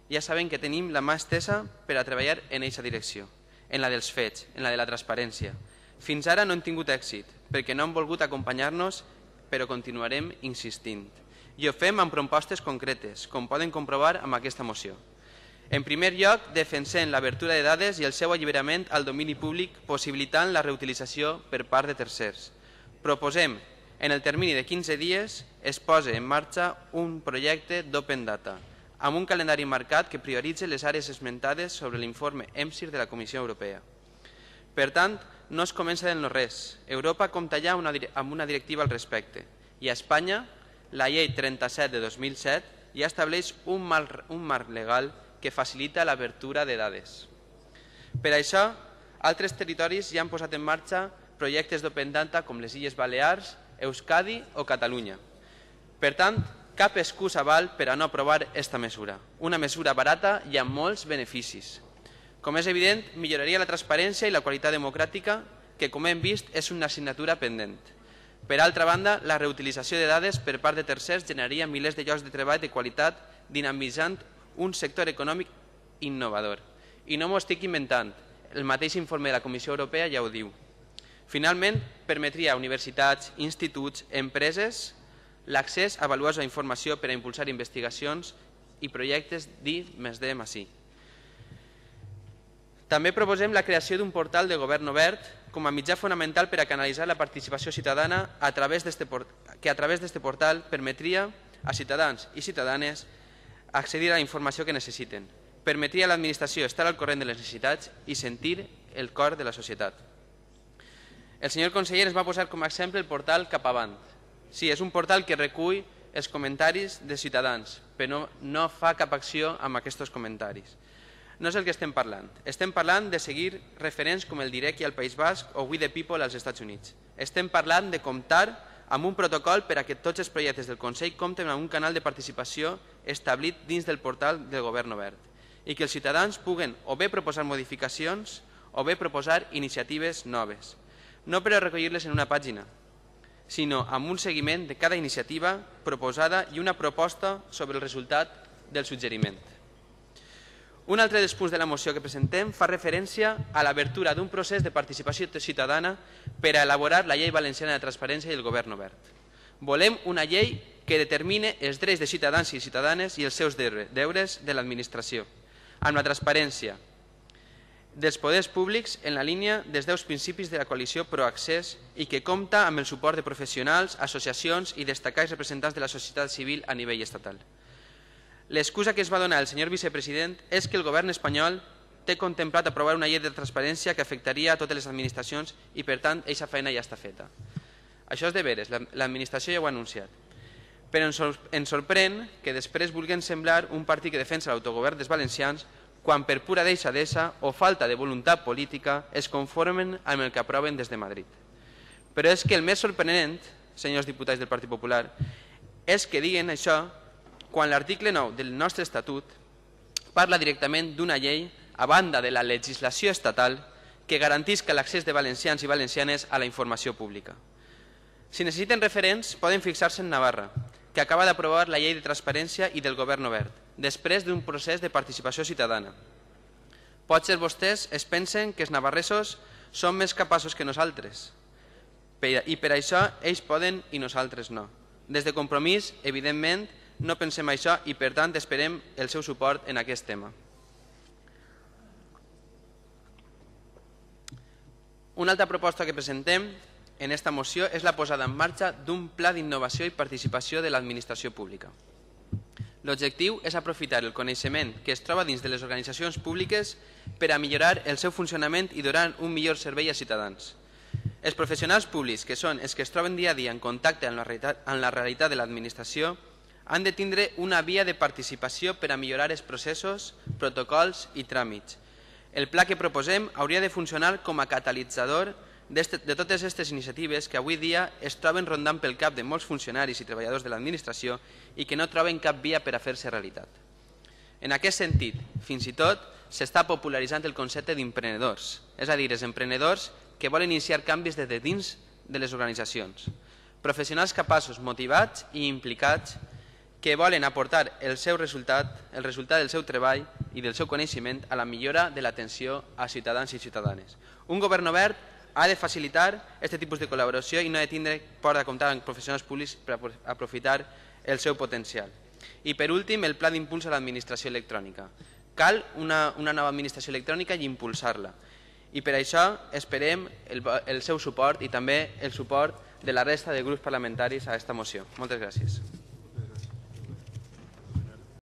ja saben que tenim la mà estesa per a treballar en aquesta direcció, en la dels fets, en la de la transparència. Fins ara no hem tingut èxit, perquè no han volgut acompanyar-nos, però continuarem insistint. I ho fem amb propostes concretes, com poden comprovar amb aquesta moció. En primer lloc, defensem l'obertura de dades i el seu alliberament al domini públic, possibilitant la reutilització per part de tercers. Proposem, en el termini de 15 dies, es posi en marxa un projecte d'Open Data, amb un calendari marcat que prioritzi les àrees esmentades sobre l'informe EMSIR de la Comissió Europea. Per tant, no es comença del no-res. Europa compta ja amb una directiva al respecte i a Espanya, la llei 37 de 2007 ja estableix un marc legal que facilita l'obertura de dades. Per això, altres territoris ja han posat en marxa projectes d'Open Data com les Illes Balears, Euskadi o Catalunya. Per tant, cap excusa val per a no aprovar aquesta mesura. Una mesura barata i amb molts beneficis. Com és evident, milloraria la transparència i la qualitat democràtica, que, com hem vist, és una assignatura pendent. Per altra banda, la reutilització de dades per part de tercers generaria milers de llocs de treball de qualitat, dinamitzant un sector econòmic innovador. I no m'ho estic inventant, el mateix informe de la Comissió Europea ja ho diu. Finalment, permetria a universitats, instituts, empreses l'accés a valuosa informació per a impulsar investigacions i projectes d'I+D+I. També proposem la creació d'un portal de govern obert com a mitjà fonamental per a canalitzar la participació ciutadana que a través d'este portal permetria a ciutadans i ciutadanes accedir a la informació que necessiten. Permetria a l'administració estar al corrent de les necessitats i sentir el cor de la societat. El senyor conseller ens va posar com a exemple el portal Cap Avant. Sí, és un portal que recull els comentaris de ciutadans, però no fa cap acció amb aquests comentaris. No és el que estem parlant. Estem parlant de seguir referents com el Direct al País Basc o We the People als Estats Units. Estem parlant de comptar amb un protocol per a que tots els projectes del Consell compten amb un canal de participació establit dins del portal del Govern Obert i que els ciutadans puguen o bé proposar modificacions o bé proposar iniciatives noves. No per a recollir-les en una pàgina, sinó amb un seguiment de cada iniciativa proposada i una proposta sobre el resultat del suggeriment. Un altre dels punts de la moció que presentem fa referència a l'obertura d'un procés de participació ciutadana per a elaborar la Llei Valenciana de Transparència i el Govern Obert. Volem una llei que determine els drets de ciutadans i ciutadanes i els seus deures de l'administració, amb la transparència dels poders públics en la línia dels 10 principis de la coalició Proaccés i que compta amb el suport de professionals, associacions i destacats representants de la societat civil a nivell estatal. L'excusa que es va donar el senyor vicepresident és que el govern espanyol té contemplat aprovar una llei de transparència que afectaria a totes les administracions i, per tant, aquesta feina ja està feta. Això és de veres, l'administració ja ho ha anunciat. Però ens sorprèn que després vulguin semblar un partit que defensa l'autogovern dels valencians quan per pura deixadesa o falta de voluntat política es conformen amb el que aproven des de Madrid. Però és que el més sorprenent, senyors diputats del Partit Popular, és que diguen això quan l'article 9 del nostre Estatut parla directament d'una llei a banda de la legislació estatal que garantisca l'accés de valencians i valencianes a la informació pública. Si necessiten referents, poden fixar-se en Navarra, que acaba d'aprovar la llei de transparència i del govern obert, després d'un procés de participació ciutadana. Potser vostès es pensen que els navarresos són més capaços que nosaltres, i per això ells poden i nosaltres no. Des de Compromís, evidentment, no pensem això i, per tant, esperem el seu suport en aquest tema. Una altra proposta que presentem en aquesta moció és la posada en marxa d'un pla d'innovació i participació de l'administració pública. L'objectiu és aprofitar el coneixement que es troba dins de les organitzacions públiques per a millorar el seu funcionament i donar un millor servei als ciutadans. Els professionals públics, que són els que es troben dia a dia en contacte amb la realitat de l'administració, han de tindre una via de participació per a millorar els processos, protocols i tràmits. El pla que proposem hauria de funcionar com a catalitzador de totes aquestes iniciatives que avui dia es troben rondant pel cap de molts funcionaris i treballadors de l'administració i que no troben cap via per a fer-se realitat. En aquest sentit, fins i tot, s'està popularitzant el concepte d'emprenedors, és a dir, els emprenedors que volen iniciar canvis des de dins de les organitzacions. Professionals capaços, motivats i implicats que volen aportar el resultat del seu treball i del seu coneixement a la millora de l'atenció a ciutadans i ciutadanes. Un govern obert ha de facilitar aquest tipus de col·laboració i no ha de tindre por de comptar amb professionals públics per aprofitar el seu potencial. I per últim, el pla d'impuls a l'administració electrònica. Cal una nova administració electrònica i impulsar-la. I per això esperem el seu suport i també el suport de la resta de grups parlamentaris a aquesta moció. Moltes gràcies.